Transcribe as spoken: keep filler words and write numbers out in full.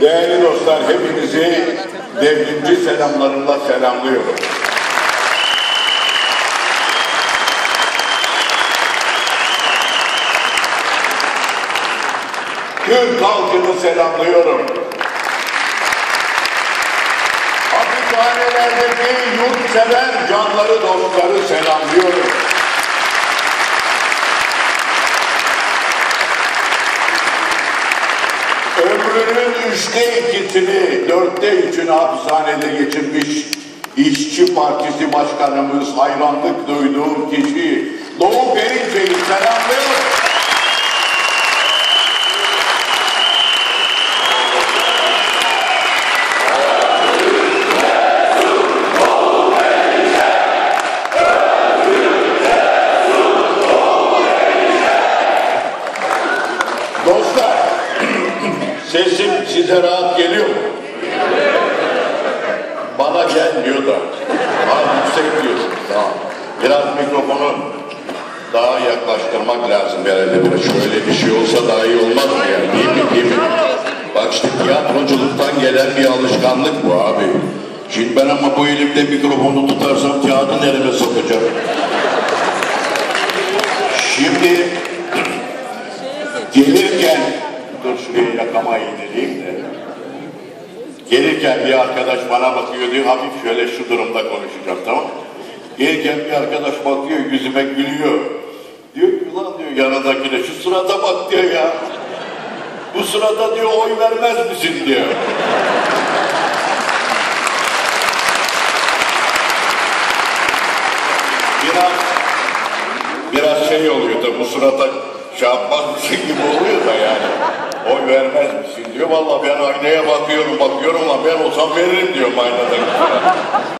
Değerli dostlar, hepinizi devrimci selamlarımla selamlıyorum. Türk halkını selamlıyorum. Hapishanelerdeki yurtsever canları, dostları selamlıyorum. Ömrünün üçte ikisini, dörtte üçünü hapishanede geçirmiş İşçi Partisi Başkanımız, hayranlık duyduğum kişi Doğu Perinçek'i selamlıyorum. Dostlar, sesim size rahat geliyor mu? Bana gelmiyor da. Daha yüksek diyorsun. Tamam. Biraz mikrofonu daha yaklaştırmak lazım herhalde. Şöyle bir şey olsa daha iyi olmaz mı yani? Değil mi? Değil mi? Bak işte tiyatroculuktan gelen bir alışkanlık bu abi. Şimdi ben ama bu elimde mikrofonu tutarsam kağıdı nereme sokacağım? Şimdi gelirken, dur şuraya yakama indireyim de. Gelirken bir arkadaş bana bakıyor diyor, hafif şöyle şu durumda konuşacağım, tamam mı? Gelirken bir arkadaş bakıyor, yüzüme gülüyor. Diyor ki, ulan diyor yanındakine, şu surata bak diyor ya. Bu surata diyor, oy vermez misin diyor. Biraz, biraz şey oluyor da bu surata şey yapmazmışsın gibi oluyor da yani. Oy vermez misin diyor. Vallahi ben aynaya bakıyorum bakıyorum ama ben olsam veririm diyor aynadaki.